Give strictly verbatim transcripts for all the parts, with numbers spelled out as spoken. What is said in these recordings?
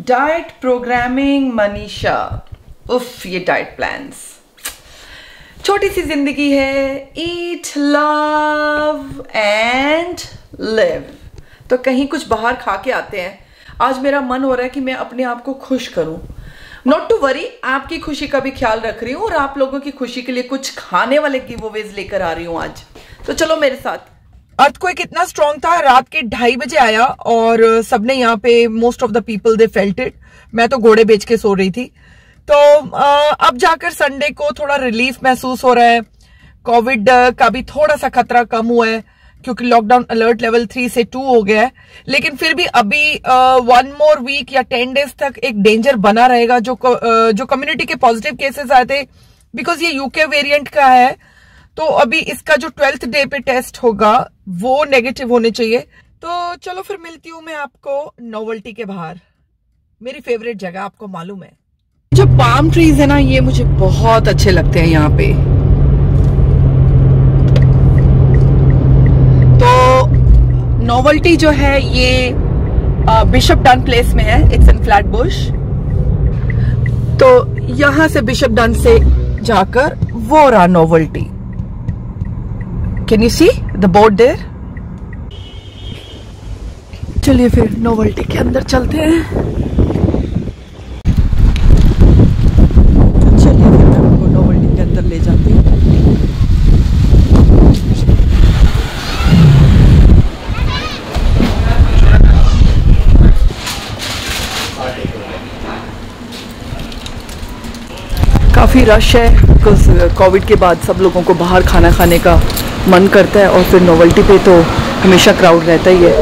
Diet programming Manisha. उफ, ये diet plans. छोटी सी जिंदगी है, ईट लव एंड लिव। तो कहीं कुछ बाहर खा के आते हैं। आज मेरा मन हो रहा है कि मैं अपने आप को खुश करूं। नॉट टू वरी, आपकी खुशी का भी ख्याल रख रही हूँ और आप लोगों की खुशी के लिए कुछ खाने वाले गिवअवेज लेकर आ रही हूँ आज। तो चलो मेरे साथ। अर्थक्वेक इतना स्ट्रॉन्ग था, रात के ढाई बजे आया और सबने यहाँ पे most of the people they felt it. मैं तो घोड़े बेच के सो रही थी। तो अब जाकर संडे को थोड़ा रिलीफ महसूस हो रहा है। कोविड का भी थोड़ा सा खतरा कम हुआ है क्योंकि लॉकडाउन अलर्ट लेवल थ्री से टू हो गया है, लेकिन फिर भी अभी वन मोर वीक या टेन डेज तक एक डेंजर बना रहेगा। जो uh, जो कम्युनिटी के पॉजिटिव केसेस आए थे, बिकॉज ये यूके वेरिएंट का है, तो अभी इसका जो ट्वेल्थ डे पे टेस्ट होगा वो नेगेटिव होने चाहिए। तो चलो फिर मिलती हूँ मैं आपको नोवेल्टी के बाहर, मेरी फेवरेट जगह, आपको मालूम है। जो पाम ट्रीज है ना, ये मुझे बहुत अच्छे लगते हैं यहाँ पे। तो नोवेल्टी जो है ये बिशप डन प्लेस में है, इट्स इन फ्लैटबुश। तो यहां से बिशप डन से जाकर वो रहा novelty. Can you see the board there? चलिए फिर नोवेल्टी के अंदर चलते हैं। चलिए फिर मैं आपको नोवेल्टी के अंदर ले जाती हूँ। काफी रश है बिकॉज कोविड के बाद सब लोगों को बाहर खाना खाने का मन करता है और फिर नोवेल्टी पे तो हमेशा क्राउड रहता ही है।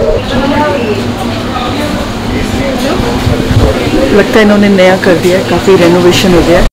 लगता है इन्होंने नया कर दिया है, काफी रेनोवेशन हो गया है।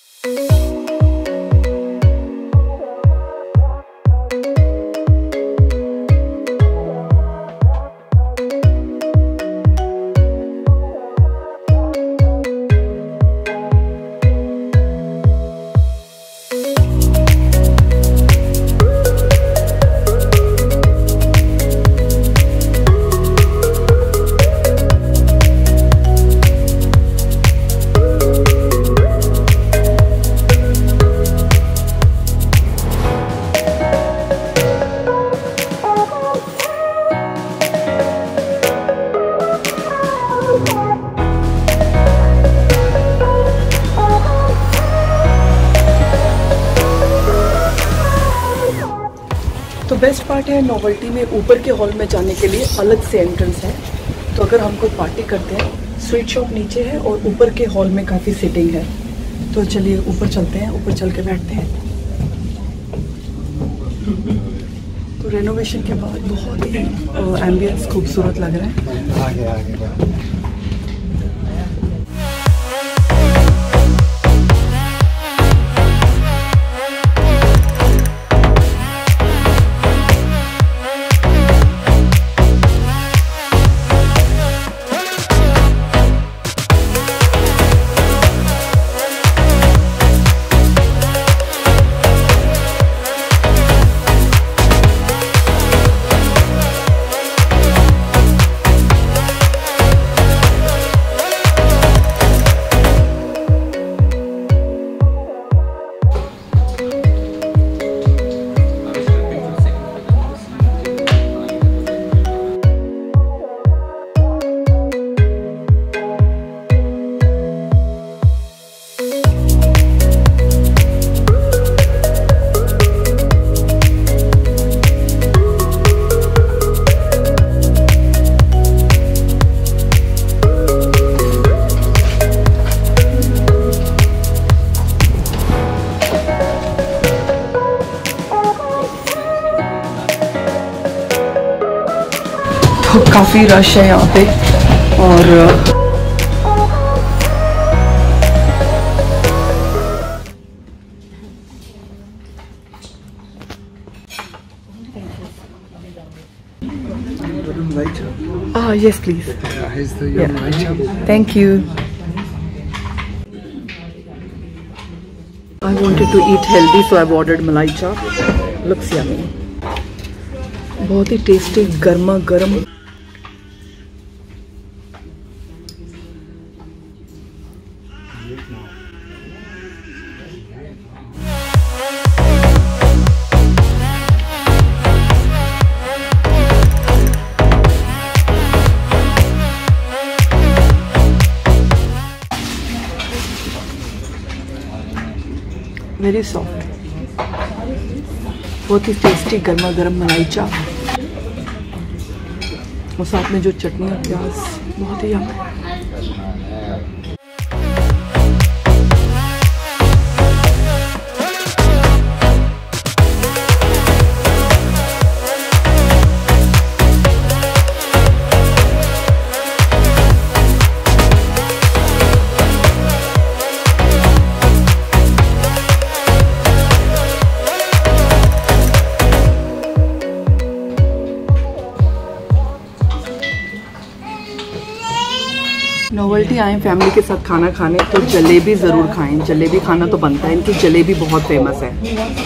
तो बेस्ट पार्ट है नोवेल्टी में ऊपर के हॉल में जाने के लिए अलग से एंट्रेंस है। तो अगर हम कोई पार्टी करते हैं, स्वीट शॉप नीचे है और ऊपर के हॉल में काफ़ी सीटिंग है। तो चलिए ऊपर चलते हैं, ऊपर चल के बैठते हैं। तो रेनोवेशन के बाद बहुत ही एम्बियंस खूबसूरत लग रहा है। आगे आगे तो काफ़ी रश है यहाँ पे और ah yes please. Yeah, here's the young yeah. Thank you. I wanted to eat healthy, so I've ordered malai chap. Looks yummy. बहुत ही टेस्टी गर्मा गर्म वेरी सॉफ्ट, बहुत ही टेस्टी गर्मा गर्म मलाई चाप और साथ में जो चटनी और प्याज, बहुत ही यम्मी। नोवेल्टी आए फैमिली के साथ खाना खाने तो जलेबी ज़रूर खाएं। जलेबी खाना तो बनता है, इनकी जलेबी बहुत फेमस है।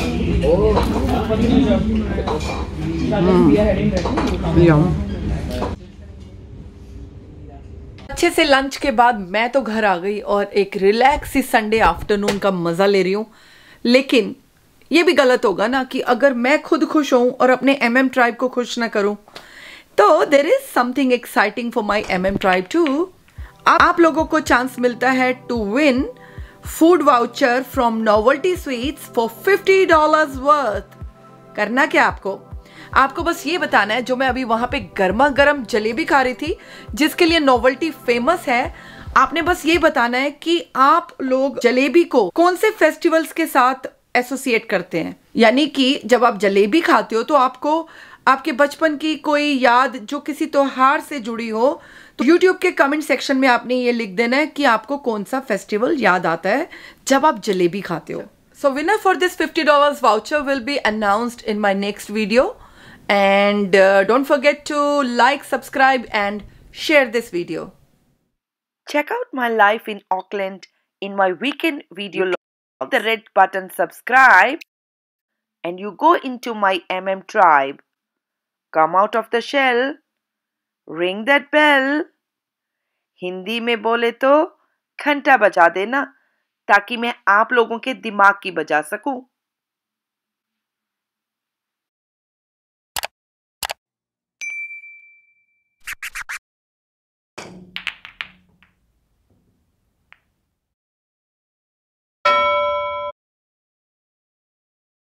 अच्छे से लंच के बाद मैं तो घर आ गई और एक रिलैक्स सी संडे आफ्टरनून का मज़ा ले रही हूँ। लेकिन ये भी गलत होगा ना कि अगर मैं खुद खुश हूँ और अपने एम एम ट्राइब को खुश ना करूँ। तो there is something exciting for my M M tribe too. आप लोगों को चांस मिलता है to win food voucher from novelty sweets for fifty dollars worth. करना क्या आपको आपको बस ये बताना है, जो मैं अभी वहां पे गर्मा गर्म जलेबी खा रही थी जिसके लिए नोवेल्टी फेमस है, आपने बस ये बताना है कि आप लोग जलेबी को कौन से फेस्टिवल्स के साथ एसोसिएट करते हैं। यानी कि जब आप जलेबी खाते हो तो आपको आपके बचपन की कोई याद जो किसी त्योहार से जुड़ी हो, तो YouTube के कमेंट सेक्शन में आपने ये लिख देना है कि आपको कौन सा फेस्टिवल याद आता है जब आप जलेबी खाते हो। So winner for this fifty dollars voucher will be announced in my next video and don't forget to like, subscribe and share this video. Check out my life in Auckland in my weekend video log. The red button subscribe and you go into my M M tribe. Come out of the shell. Ring that bell. Hindi में बोले तो घंटा बजा देना ताकि मैं आप लोगों के दिमाग की बजा सकूं।